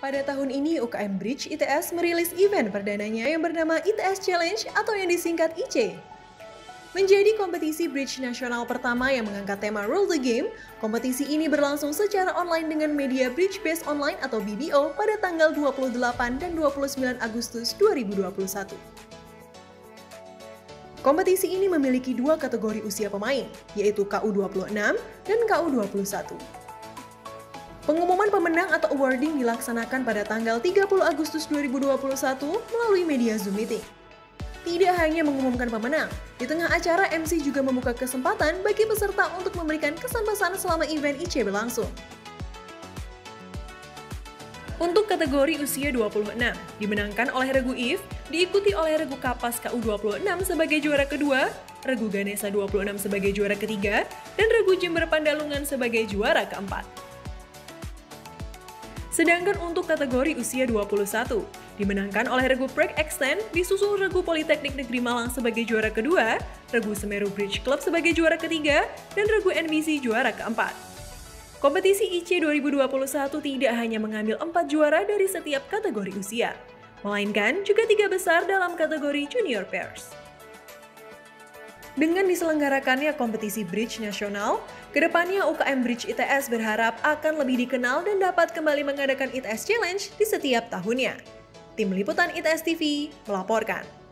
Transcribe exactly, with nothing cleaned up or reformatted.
Pada tahun ini, U K M Bridge I T S merilis event perdananya yang bernama I T S Challenge atau yang disingkat I C. Menjadi kompetisi bridge nasional pertama yang mengangkat tema Rule the Game, kompetisi ini berlangsung secara online dengan media Bridge Based Online atau B B O pada tanggal dua puluh delapan dan dua puluh sembilan Agustus dua ribu dua puluh satu. Kompetisi ini memiliki dua kategori usia pemain, yaitu K U dua puluh enam dan K U dua puluh satu. Pengumuman pemenang atau awarding dilaksanakan pada tanggal tiga puluh Agustus dua ribu dua puluh satu melalui media Zoom Meeting. Tidak hanya mengumumkan pemenang, di tengah acara M C juga membuka kesempatan bagi peserta untuk memberikan kesan-pesan selama event I C berlangsung. Untuk kategori usia dua puluh enam, dimenangkan oleh Regu I F, diikuti oleh Regu Kapas K U dua puluh enam sebagai juara kedua, Regu Ganesha dua puluh enam sebagai juara ketiga, dan Regu Jember Pandalungan sebagai juara keempat. Sedangkan untuk kategori usia dua puluh satu, dimenangkan oleh Regu Prek Extend, disusul Regu Politeknik Negeri Malang sebagai juara kedua, Regu Semeru Bridge Club sebagai juara ketiga, dan Regu N B C juara keempat. Kompetisi I C dua ribu dua puluh satu tidak hanya mengambil empat juara dari setiap kategori usia, melainkan juga tiga besar dalam kategori Junior Pairs. Dengan diselenggarakannya kompetisi Bridge Nasional, kedepannya U K M Bridge I T S berharap akan lebih dikenal dan dapat kembali mengadakan I T S Challenge di setiap tahunnya. Tim Liputan I T S T V melaporkan.